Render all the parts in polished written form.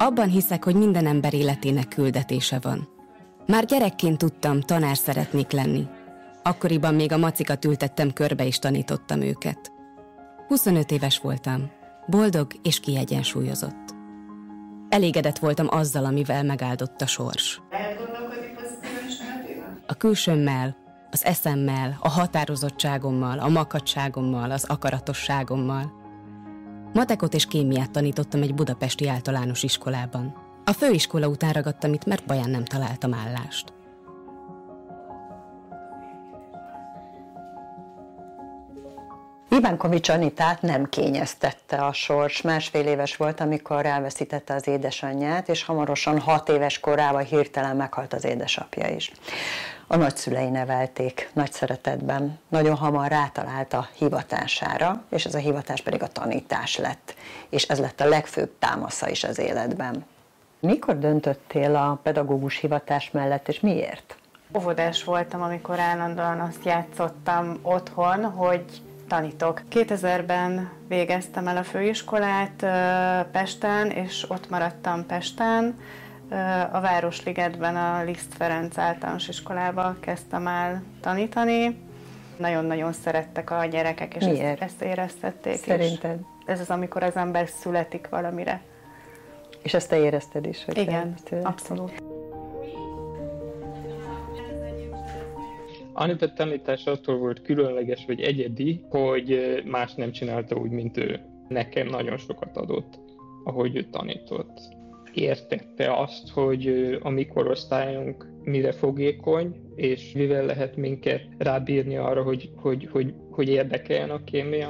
Abban hiszek, hogy minden ember életének küldetése van. Már gyerekként tudtam, tanár szeretnék lenni. Akkoriban még a macikat ültettem körbe és tanítottam őket. 25 éves voltam, boldog és kiegyensúlyozott. Elégedett voltam azzal, amivel megáldott a sors. Lehet gondolkodni pozitívan és negatívan? A külsőmmel, az eszemmel, a határozottságommal, a makacságommal, az akaratosságommal. Matekot és kémiát tanítottam egy budapesti általános iskolában. A főiskola után ragadtam itt, mert baján nem találtam állást. Ivánkovics Anitát nem kényeztette a sors. 1,5 éves volt, amikor elveszítette az édesanyját, és hamarosan 6 éves korában hirtelen meghalt az édesapja is. A nagyszülei nevelték nagy szeretetben, nagyon hamar rátalált a hivatására, és ez a hivatás pedig a tanítás lett, és ez lett a legfőbb támasza is az életben. Mikor döntöttél a pedagógus hivatás mellett, és miért? Óvodás voltam, amikor állandóan azt játszottam otthon, hogy tanítok. 2000-ben végeztem el a főiskolát Pesten, és ott maradtam Pesten. A Városligetben a Liszt Ferenc általános iskolába kezdtem el tanítani. Nagyon-nagyon szerettek a gyerekek, és ezt éreztették. Szerinted? Ez az, amikor az ember születik valamire. És ezt te érezted is? Hogy igen, abszolút. Anita tanítása attól volt különleges vagy egyedi, hogy más nem csinálta úgy, mint ő. Nekem nagyon sokat adott, ahogy ő tanított. Értette azt, hogy a mi korosztályunk mire fogékony, és mivel lehet minket rábírni arra, hogy érdekeljen a kémia.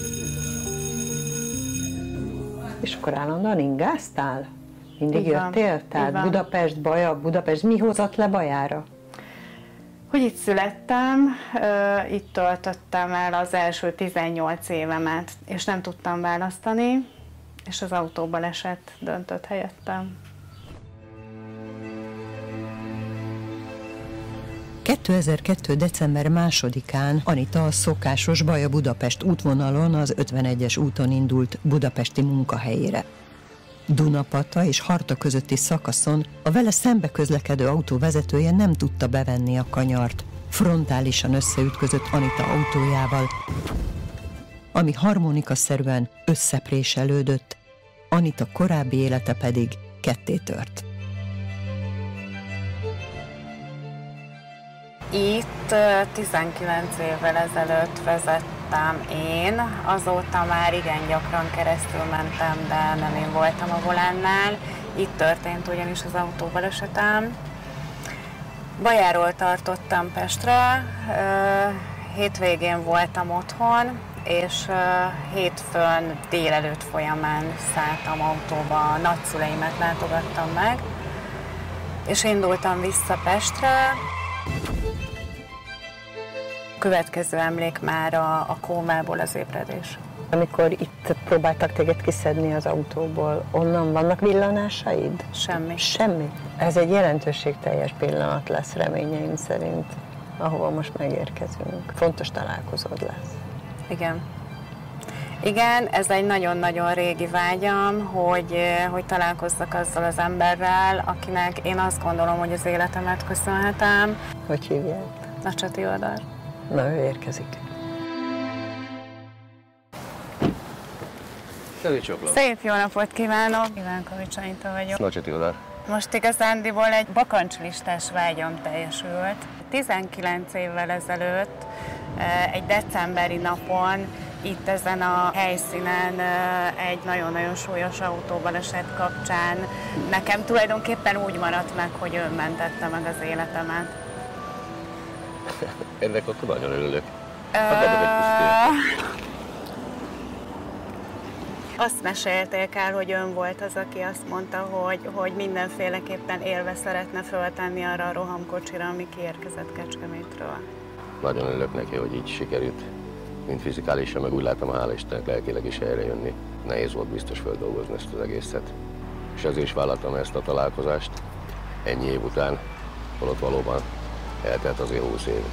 És akkor állandóan ingáztál? Mindig jöttél? Tehát Budapest, Baja, Budapest, mi hozott le Bajára? Hogy itt születtem, itt töltöttem el az első 18 évemet, és nem tudtam választani, és az autóbaleset döntött helyettem. 2002. december 2-án Anita a szokásos Baja-Budapest útvonalon az 51-es úton indult budapesti munkahelyére. Dunapata és Harta közötti szakaszon a vele szembe közlekedő autó vezetője nem tudta bevenni a kanyart. Frontálisan összeütközött Anita autójával, ami harmonikaszerűen összepréselődött, Anita korábbi élete pedig kettétört. Itt 19 évvel ezelőtt vezettem én, azóta már igen gyakran keresztül mentem, de nem én voltam a volánnál. Itt történt ugyanis az autóbalesetem. Bajáról tartottam Pestre, hétvégén voltam otthon, és hétfőn délelőtt folyamán szálltam autóba, a nagyszüleimet látogattam meg, és indultam vissza Pestre. Következő emlék már a kómából az ébredés. Amikor itt próbáltak téged kiszedni az autóból, onnan vannak villanásaid? Semmi. Semmi? Ez egy jelentőségteljes pillanat lesz reményeim szerint, ahova most megérkezünk. Fontos találkozód lesz. Igen. Igen, ez egy nagyon-nagyon régi vágyam, hogy találkozzak azzal az emberrel, akinek én azt gondolom, hogy az életemet köszönhetem. Hogy hívják? Nacsati Oldal. Na, ő érkezik. Szép jó napot kívánok! Ivánkovics Anita vagyok. Nacsati Oldal. Most igazándiból egy bakancslistás vágyam teljesült. 19 évvel ezelőtt, egy decemberi napon, itt ezen a helyszínen egy nagyon-nagyon súlyos autóbaleset kapcsán nekem tulajdonképpen úgy maradt meg, hogy ő mentette meg az életemet. Ennek akkor nagyon örülök. Azt mesélték el, hogy ön volt az, aki azt mondta, hogy mindenféleképpen élve szeretne föltenni arra a rohamkocsira, ami kiérkezett Kecskemétről. Nagyon örülök neki, hogy így sikerült. Mint fizikálisan, meg úgy látom, hála Istennek lelkileg is helyre jönni. Nehéz volt biztos feldolgozni ezt az egészet. És ezért is vállaltam ezt a találkozást ennyi év után, holott valóban eltelt azért 20 év.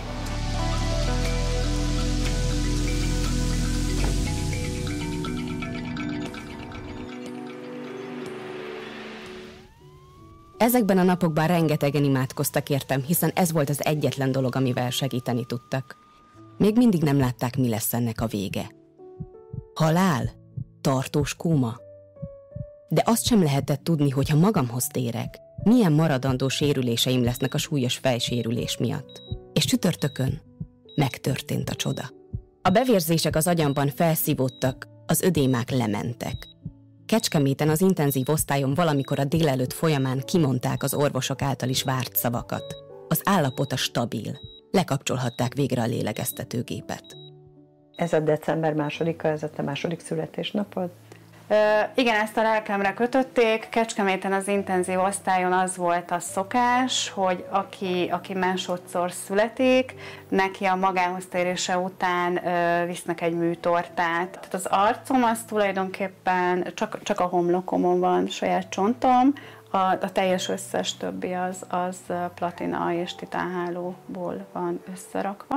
Ezekben a napokban rengetegen imádkoztak értem, hiszen ez volt az egyetlen dolog, amivel segíteni tudtak. Még mindig nem látták, mi lesz ennek a vége. Halál? Tartós kóma? De azt sem lehetett tudni, hogy ha magamhoz térek, milyen maradandó sérüléseim lesznek a súlyos fejsérülés miatt. És csütörtökön megtörtént a csoda. A bevérzések az agyamban felszívódtak, az ödémák lementek. Kecskeméten az intenzív osztályon valamikor a délelőtt folyamán kimondták az orvosok által is várt szavakat. Az állapota stabil. Lekapcsolhatták végre a lélegeztetőgépet. Ez a december 2-a, ez a te második születésnapod? Igen, ezt a lelkemre kötötték. Kecskeméten az intenzív osztályon az volt a szokás, hogy aki másodszor születik, neki a magához térése után visznek egy műtortát. Tehát az arcom az tulajdonképpen csak a homlokomon van, saját csontom, a teljes összes többi az platina és titánhálóból van összerakva.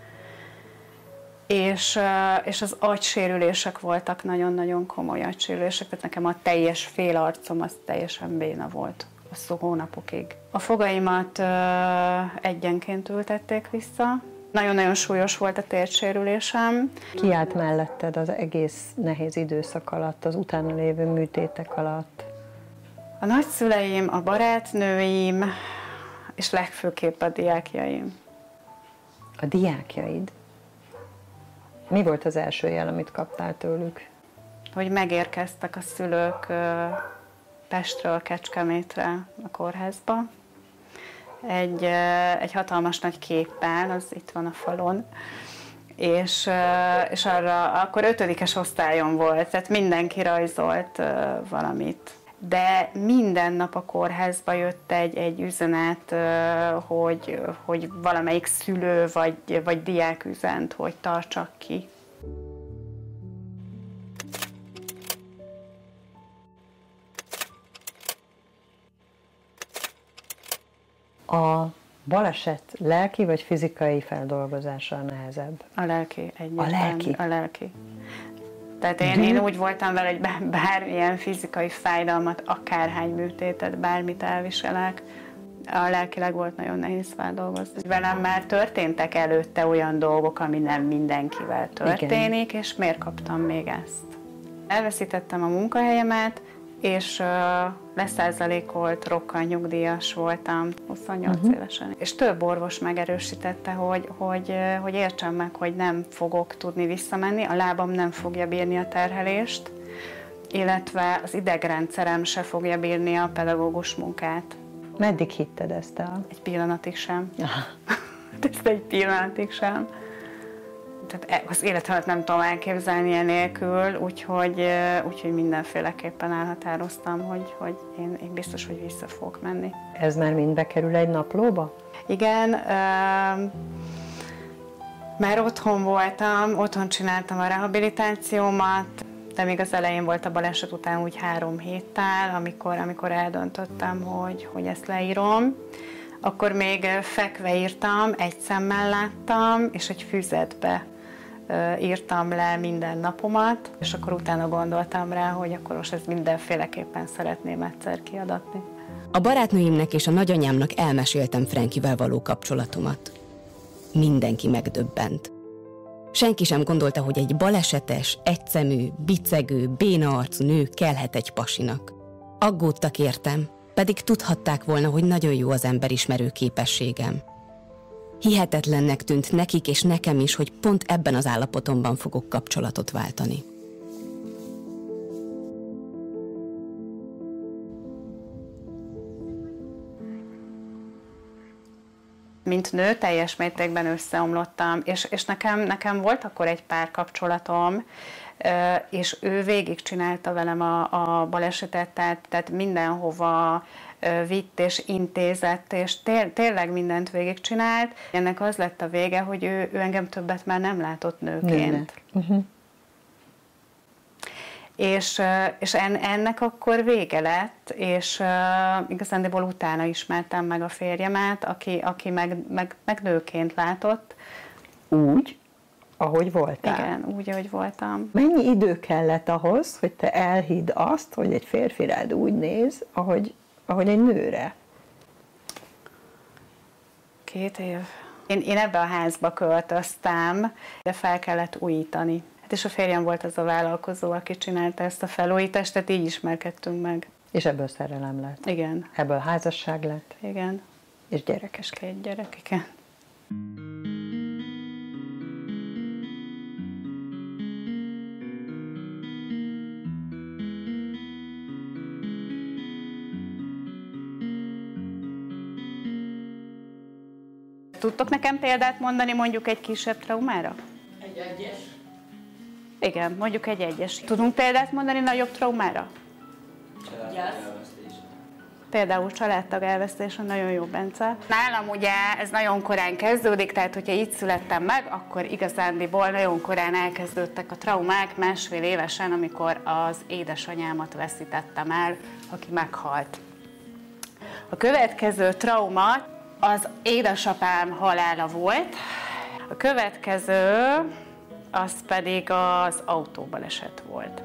És az agysérülések voltak, nagyon-nagyon komoly agysérülések, tehát nekem a teljes félarcom az teljesen béna volt hosszú hónapokig. A fogaimat egyenként ültették vissza, nagyon-nagyon súlyos volt a térdsérülésem. Ki állt melletted az egész nehéz időszak alatt, az utána lévő műtétek alatt? A nagyszüleim, a barátnőim, és legfőképp a diákjaim. A diákjaid? Mi volt az első jel, amit kaptál tőlük? Hogy megérkeztek a szülők Pestről Kecskemétre a kórházba. Egy hatalmas nagy képpel, az itt van a falon, és arra akkor 5. osztályon volt, tehát mindenki rajzolt valamit. De minden nap a kórházba jött egy üzenet, hogy valamelyik szülő vagy diák üzent, hogy tartsak ki. A baleset lelki vagy fizikai feldolgozása nehezebb? A lelki egyébként. A lelki? A lelki. Tehát én úgy voltam vele, hogy bármilyen fizikai fájdalmat, akárhány műtétet, bármit elviselek, a lelkileg volt nagyon nehéz feldolgozni. Velem már történtek előtte olyan dolgok, ami nem mindenkivel történik, igen. És miért kaptam még ezt? Elveszítettem a munkahelyemet, és leszázalékolt rokkantnyugdíjas voltam 28 évesen. És több orvos megerősítette, hogy értsem meg, hogy nem fogok tudni visszamenni, a lábam nem fogja bírni a terhelést, illetve az idegrendszerem se fogja bírni a pedagógus munkát. Meddig hitted ezt el? Egy pillanatig sem. Ezt egy pillanatig sem. Tehát az életemet nem tudom elképzelni enélkül, úgyhogy mindenféleképpen elhatároztam, hogy én biztos, hogy vissza fogok menni. Ez már mind bekerül egy naplóba? Igen, már otthon voltam, otthon csináltam a rehabilitációmat, de még az elején volt a baleset után úgy 3 héttel, amikor eldöntöttem, hogy ezt leírom. Akkor még fekve írtam, egy szemmel láttam, és egy füzetbe írtam le minden napomat, és akkor utána gondoltam rá, hogy akkor most ezt mindenféleképpen szeretném egyszer kiadatni. A barátnőimnek és a nagyanyámnak elmeséltem Frankivel való kapcsolatomat. Mindenki megdöbbent. Senki sem gondolta, hogy egy balesetes, egyszemű, bicegő, béna arcú nő kellhet egy pasinak. Aggódtak értem, pedig tudhatták volna, hogy nagyon jó az emberismerő képességem. Hihetetlennek tűnt nekik és nekem is, hogy pont ebben az állapotomban fogok kapcsolatot váltani. Mint nő teljes mértékben összeomlottam, és nekem volt akkor egy párkapcsolatom, és ő végigcsinálta velem a balesetet, tehát mindenhova vitt és intézett, és tényleg mindent végigcsinált. Ennek az lett a vége, hogy ő engem többet már nem látott nőként. És ennek akkor vége lett, és igazándiból utána ismertem meg a férjemet, aki meg nőként látott. Úgy, ahogy voltál? Igen, úgy, ahogy voltam. Mennyi idő kellett ahhoz, hogy te elhidd azt, hogy egy férfi rád úgy néz, ahogy ahogy egy nőre? 2 év. Én ebbe a házba költöztem, de fel kellett újítani. Hát és a férjem volt az a vállalkozó, aki csinálta ezt a felújítást, tehát így ismerkedtünk meg. És ebből szerelem lett? Igen. Ebből házasság lett? Igen. És gyerekes? 2 gyerek, igen. Tudtok nekem példát mondani mondjuk egy kisebb traumára? Egy egyes. Igen, mondjuk egy egyes. Tudunk példát mondani nagyobb traumára? Például családtag elvesztése, nagyon jó, Bence. Nálam ugye ez nagyon korán kezdődik, tehát hogyha itt születtem meg, akkor igazándiból nagyon korán elkezdődtek a traumák, 1,5 évesen, amikor az édesanyámat veszítettem el, aki meghalt. A következő trauma az édesapám halála volt, a következő az pedig az autóbaleset volt.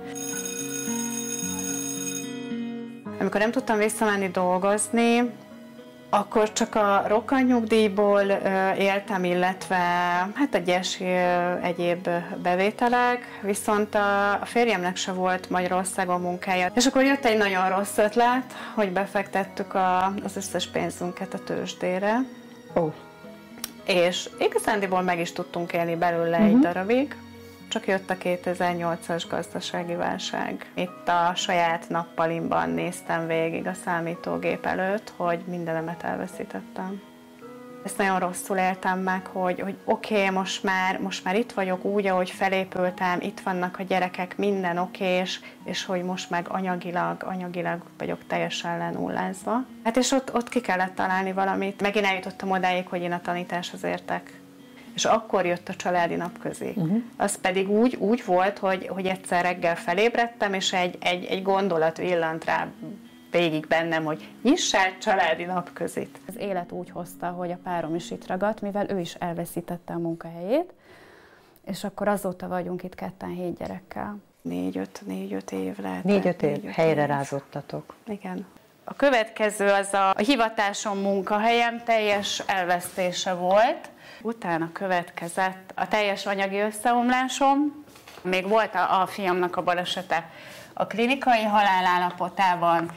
Amikor nem tudtam visszamenni dolgozni, akkor csak a rokkantnyugdíjból éltem, illetve hát egyéb bevételek, viszont a férjemnek se volt Magyarországon munkája. És akkor jött egy nagyon rossz ötlet, hogy befektettük az összes pénzünket a tőzsdére. És igazándiból meg is tudtunk élni belőle egy darabig. Csak jött a 2008-as gazdasági válság. Itt a saját nappalimban néztem végig a számítógép előtt, hogy mindenemet elveszítettem. Ezt nagyon rosszul éltem meg, hogy oké, most már itt vagyok úgy, ahogy felépültem, itt vannak a gyerekek, minden okés, és hogy most meg anyagilag vagyok teljesen lenullázva. Hát és ott ki kellett találni valamit. Megint eljutottam odáig, hogy én a tanításhoz értek. És akkor jött a családi napközi. Az pedig úgy volt, hogy egyszer reggel felébredtem, és egy gondolat villant rá végig bennem, hogy nyissál családi napközit. Az élet úgy hozta, hogy a párom is itt ragadt, mivel ő is elveszítette a munkahelyét, és akkor azóta vagyunk itt ketten 7 gyerekkel. 4-5 év lehet. 4-5 év, helyre rázottatok. Igen. A következő az a hivatásom, munkahelyem teljes elvesztése volt. Utána következett a teljes anyagi összeomlásom. Még volt a fiamnak a balesete a klinikai halálállapotában.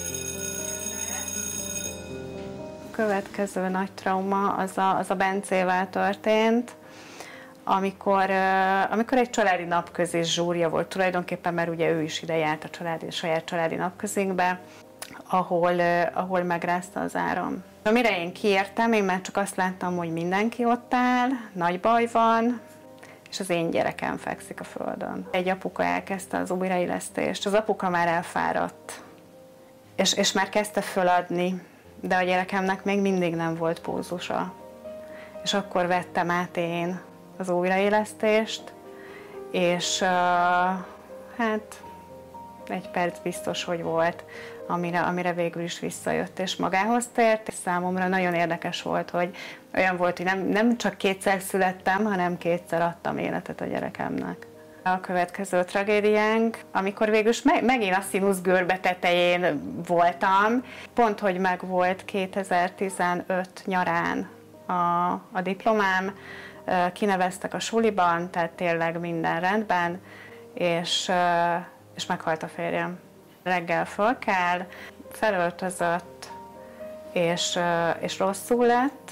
A következő nagy trauma az a Bencével történt, amikor egy családi napközi zsúrja volt tulajdonképpen, mert ugye ő is ide járt a saját családi napközünkbe, ahol megrázta az áram. Amire én kiértem, én már csak azt láttam, hogy mindenki ott áll, nagy baj van, és az én gyerekem fekszik a földön. Egy apuka elkezdte az újraélesztést, az apuka már elfáradt, és már kezdte föladni, de a gyerekemnek még mindig nem volt pulzusa. És akkor vettem át én az újraélesztést, és hát 1 perc biztos, hogy volt, amire végül is visszajött és magához tért. És számomra nagyon érdekes volt, hogy olyan volt, hogy nem csak 2-szer születtem, hanem 2-szer adtam életet a gyerekemnek. A következő tragédiánk, amikor végül is megint a színuszgörbe tetején voltam, pont, hogy megvolt 2015 nyarán a diplomám, kineveztek a suliban, tehát tényleg minden rendben, és meghalt a férjem. Reggel föl kell, felöltözött, és rosszul lett.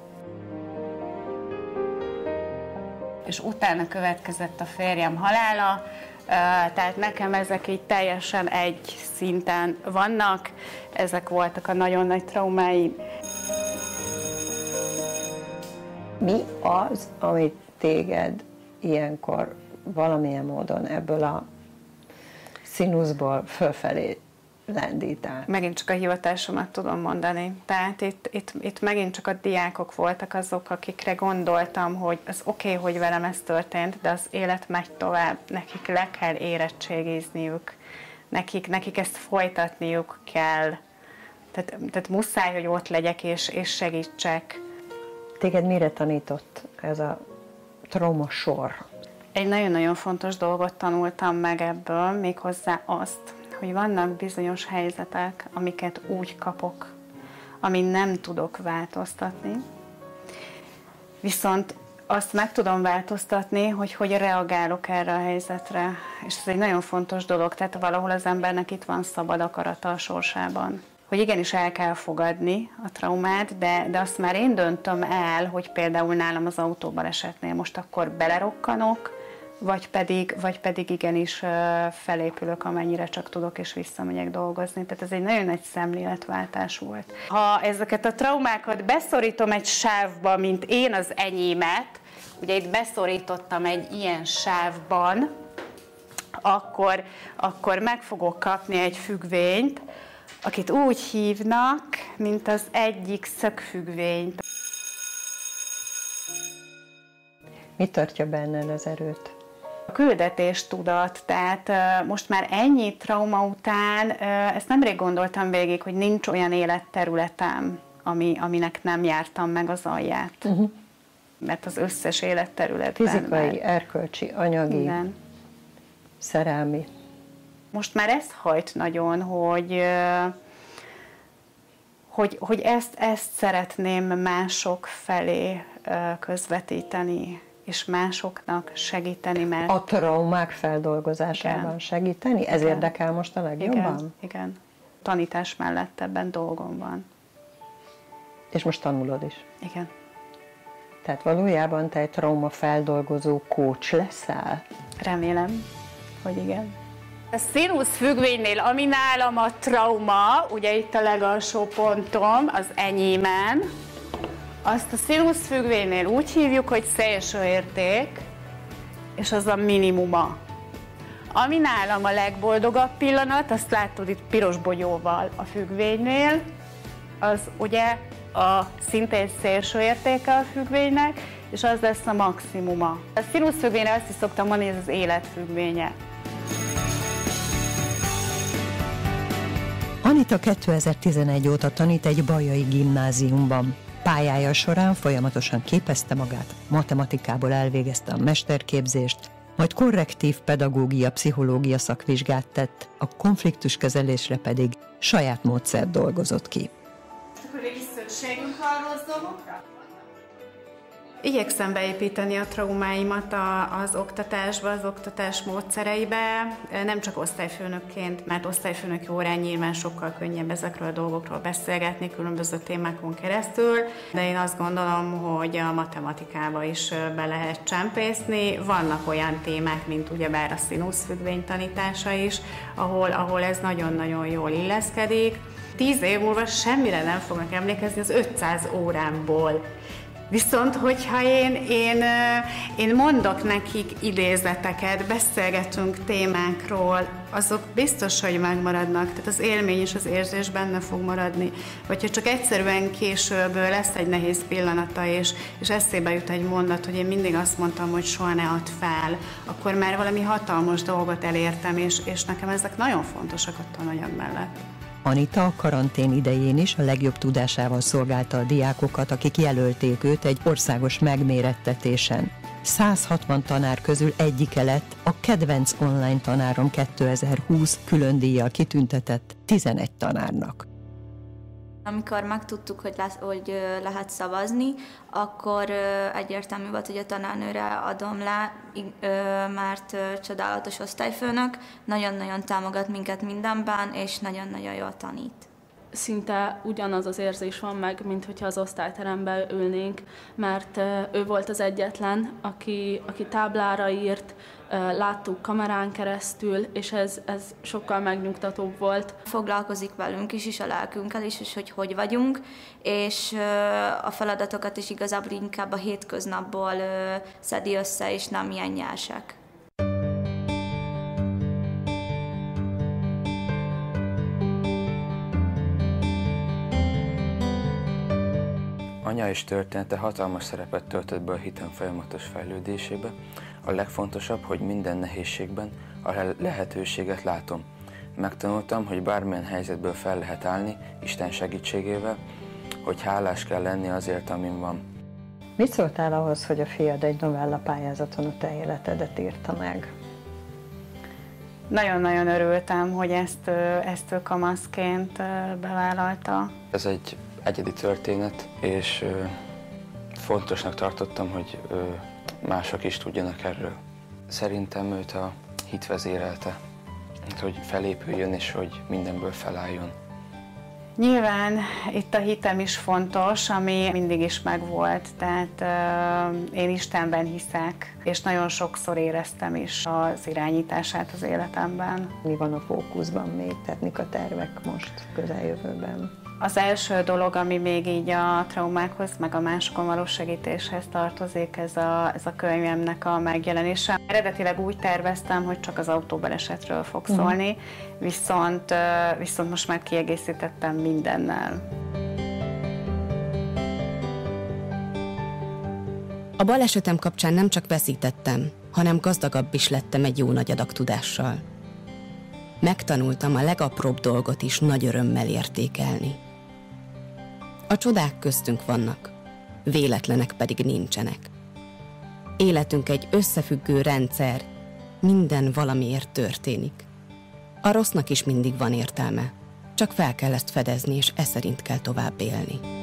És utána következett a férjem halála, tehát nekem ezek így teljesen egy szinten vannak, ezek voltak a nagyon nagy traumáim. Mi az, amit téged ilyenkor valamilyen módon ebből a színuszból fölfelé lendít át? Megint csak a hivatásomat tudom mondani. Tehát itt megint csak a diákok voltak azok, akikre gondoltam, hogy az oké, hogy velem ez történt, de az élet megy tovább. Nekik le kell érettségizniük. Nekik ezt folytatniuk kell. Tehát muszáj, hogy ott legyek és segítsek. Téged mire tanított ez a traumasor? Egy nagyon-nagyon fontos dolgot tanultam meg ebből, méghozzá azt, hogy vannak bizonyos helyzetek, amiket úgy kapok, amin nem tudok változtatni, viszont azt meg tudom változtatni, hogy reagálok erre a helyzetre. És ez egy nagyon fontos dolog, tehát valahol az embernek itt van szabad akarata a sorsában. Hogy igenis el kell fogadni a traumát, de azt már én döntöm el, hogy például nálam az autóbalesetnél most akkor belerokkanok, vagy pedig igenis felépülök, amennyire csak tudok, és visszamegyek dolgozni. Tehát ez egy nagyon nagy szemléletváltás volt. Ha ezeket a traumákat beszorítom egy sávba, mint én az enyémet, ugye itt beszorítottam egy ilyen sávban, akkor meg fogok kapni egy függvényt, akit úgy hívnak, mint az egyik szökfüggvényt. Mi tartja benned az erőt? A küldetéstudat, tehát most már ennyi trauma után, ezt nemrég gondoltam végig, hogy nincs olyan életterületem, aminek nem jártam meg az alját. Mert az összes életterületben. Fizikai, erkölcsi, anyagi, igen. Szerelmi. Most már ez hajt nagyon, hogy ezt szeretném mások felé közvetíteni, és másoknak segíteni, mert... A traumák feldolgozásában igen. Segíteni? Ez igen. Érdekel most a legjobban? Igen. Tanítás mellett ebben dolgom van. És most tanulod is? Igen. Tehát valójában te egy trauma feldolgozó coach leszel? Remélem, hogy igen. A színusz függvénynél, ami nálam a trauma, ugye itt a legalsó pontom, az enyémen, azt a színusz függvénynél úgy hívjuk, hogy szélső érték, és az a minimuma. Ami nálam a legboldogabb pillanat, azt látod itt piros bogyóval a függvénynél, az ugye a szintén szélső értéke a függvénynek, és az lesz a maximuma. A színusz függvényre azt is szoktam mondani, hogy ez az élet függvénye. Anita 2011 óta tanít egy bajai gimnáziumban. Pályája során folyamatosan képezte magát, matematikából elvégezte a mesterképzést, majd korrektív pedagógia, pszichológia szakvizsgát tett, a konfliktuskezelésre pedig saját módszert dolgozott ki. Akkor egy szükségünk van rossz dolgokra? Igyekszem beépíteni a traumáimat az oktatásba, az oktatás módszereibe, nem csak osztályfőnökként, mert osztályfőnöki órán nyilván sokkal könnyebb ezekről a dolgokról beszélgetni, különböző témákon keresztül, de én azt gondolom, hogy a matematikába is be lehet csempészni. Vannak olyan témák, mint ugyebár a színuszfüggvény tanítása is, ahol ez nagyon-nagyon jól illeszkedik. 10 év múlva semmire nem fognak emlékezni az 500 órámból. Viszont, hogyha én mondok nekik idézeteket, beszélgetünk témákról, azok biztos, hogy megmaradnak, tehát az élmény és az érzés benne fog maradni. Vagy ha csak egyszerűen később lesz egy nehéz pillanata, és eszébe jut egy mondat, hogy én mindig azt mondtam, hogy soha ne add fel, akkor már valami hatalmas dolgot elértem, és nekem ezek nagyon fontosak a tananyag mellett. Anita a karantén idején is a legjobb tudásával szolgálta a diákokat, akik jelölték őt egy országos megmérettetésen. 160 tanár közül egyike lett a kedvenc online tanárom 2020 külön díjjal kitüntetett 11 tanárnak. Amikor megtudtuk, hogy lehet szavazni, akkor egyértelmű volt, hogy a tanárnőre adom le, mert csodálatos osztályfőnök, nagyon-nagyon támogat minket mindenben, és nagyon-nagyon jól tanít. Szinte ugyanaz az érzés van meg, mint hogyha az osztályteremben ülnénk, mert ő volt az egyetlen, aki táblára írt, láttuk kamerán keresztül, és ez sokkal megnyugtatóbb volt. Foglalkozik velünk is a lelkünkkel is, és hogy vagyunk, és a feladatokat is igazából inkább a hétköznapból szedi össze, és nem ilyen nyársek. Anya és története hatalmas szerepet töltött be a hitem folyamatos fejlődésébe. A legfontosabb, hogy minden nehézségben a lehetőséget látom. Megtanultam, hogy bármilyen helyzetből fel lehet állni Isten segítségével, hogy hálás kell lenni azért, amin van. Mit szóltál ahhoz, hogy a fiad egy novella pályázaton a te életedet írta meg? Nagyon-nagyon örültem, hogy ezt ő kamaszként bevállalta. Ez egy egyedi történet, és fontosnak tartottam, hogy mások is tudjanak erről. Szerintem őt a hit vezérelte, hogy felépüljön és hogy mindenből felálljon. Nyilván itt a hitem is fontos, ami mindig is megvolt, tehát én Istenben hiszek, és nagyon sokszor éreztem is az irányítását az életemben. Mi van a fókuszban még, tehát mik a tervek most közeljövőben? Az első dolog, ami még így a traumákhoz, meg a másokon való segítéshez tartozik, ez a könyvemnek a megjelenése. Eredetileg úgy terveztem, hogy csak az autóbalesetről fog szólni, viszont most már kiegészítettem mindennel. A balesetem kapcsán nem csak veszítettem, hanem gazdagabb is lettem egy jó nagy adag tudással. Megtanultam a legapróbb dolgot is nagy örömmel értékelni. A csodák köztünk vannak, véletlenek pedig nincsenek. Életünk egy összefüggő rendszer, minden valamiért történik. A rossznak is mindig van értelme, csak fel kell ezt fedezni, és e szerint kell tovább élni.